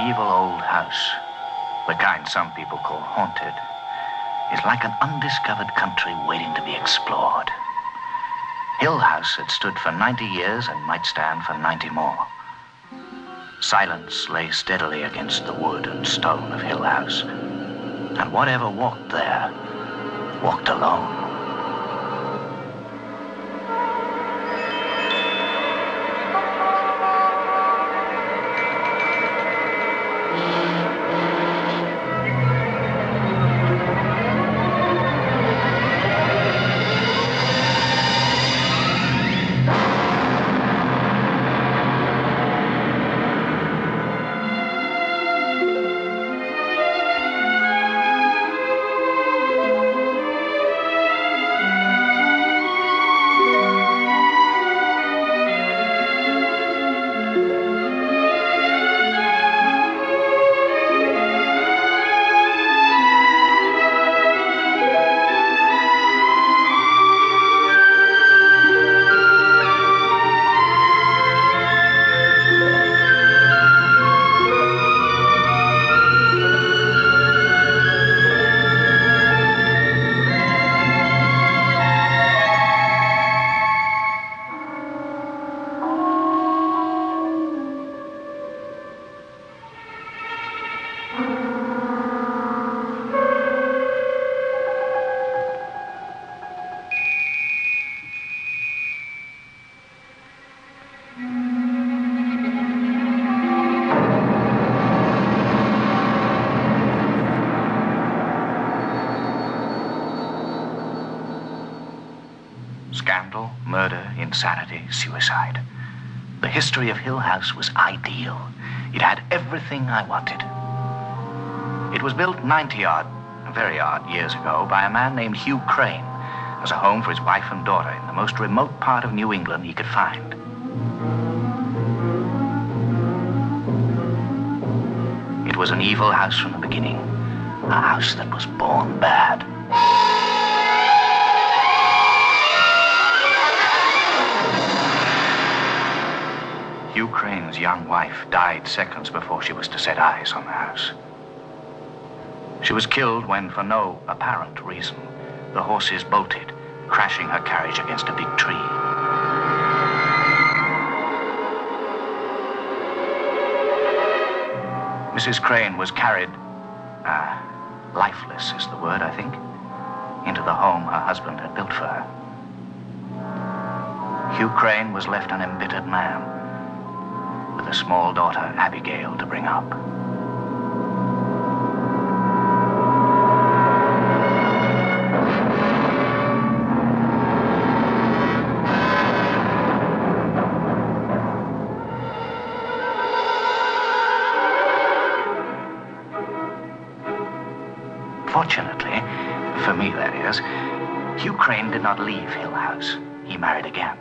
evil old house, the kind some people call haunted, is like an undiscovered country waiting to be explored. Hill House had stood for 90 years and might stand for 90 more. Silence lay steadily against the wood and stone of Hill House, and whatever walked there walked alone. Scandal, murder, insanity, suicide. The history of Hill House was ideal. It had everything I wanted. It was built 90-odd, very odd years ago by a man named Hugh Crane as a home for his wife and daughter in the most remote part of New England he could find. It was an evil house from the beginning, a house that was born bad. Hugh Crane's young wife died seconds before she was to set eyes on the house. She was killed when, for no apparent reason, the horses bolted, crashing her carriage against a big tree. Mrs. Crane was carried, lifeless is the word, I think, into the home her husband had built for her. Hugh Crane was left an embittered man, with a small daughter, Abigail, to bring up. Fortunately, for me that is, Hugh Crane did not leave Hill House. He married again.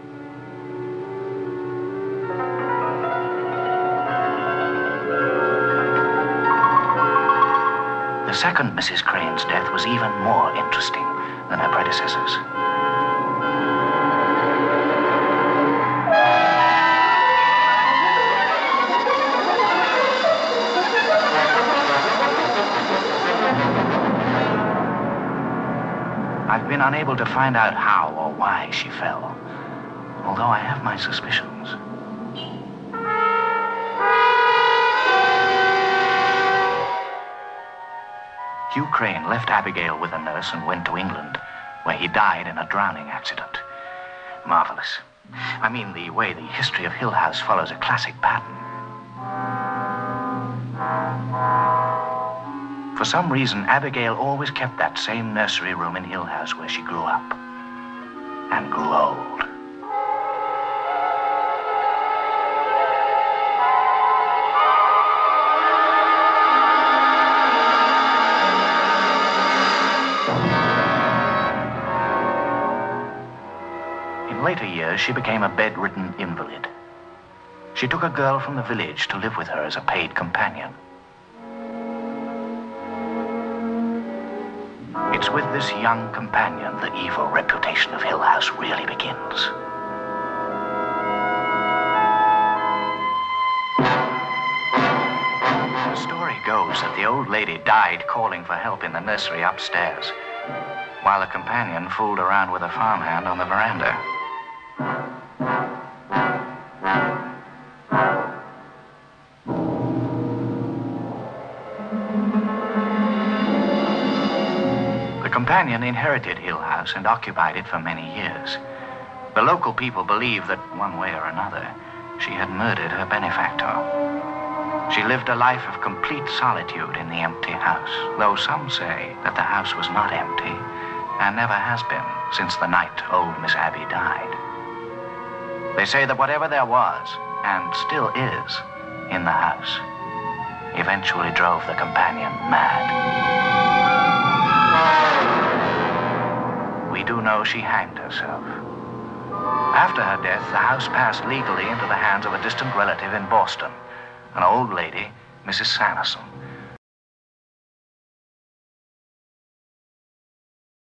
The second Mrs. Crane's death was even more interesting than her predecessors. I've been unable to find out how or why she fell, although I have my suspicions. Hugh Crane left Abigail with a nurse and went to England, where he died in a drowning accident. Marvelous. I mean, the way the history of Hill House follows a classic pattern. For some reason, Abigail always kept that same nursery room in Hill House where she grew up and grew old. In later years, she became a bedridden invalid. She took a girl from the village to live with her as a paid companion. It's with this young companion the evil reputation of Hill House really begins. the old lady died calling for help in the nursery upstairs, while the companion fooled around with a farmhand on the veranda. The companion inherited Hill House and occupied it for many years. The local people believe that, one way or another, she had murdered her benefactor. She lived a life of complete solitude in the empty house, though some say that the house was not empty and never has been since the night old Miss Abby died. They say that whatever there was, and still is, in the house, eventually drove the companion mad. We do know she hanged herself. After her death, the house passed legally into the hands of a distant relative in Boston, an old lady, Mrs. Sanderson.